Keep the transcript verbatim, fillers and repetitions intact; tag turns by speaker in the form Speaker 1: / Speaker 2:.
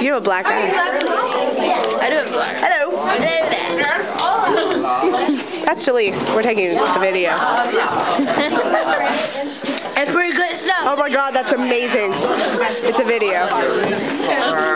Speaker 1: You have a black eye.
Speaker 2: I do have black.
Speaker 1: Hello. That's Jalise. We're taking the video.
Speaker 2: It's pretty good stuff.
Speaker 1: Oh my god, that's amazing. It's a video.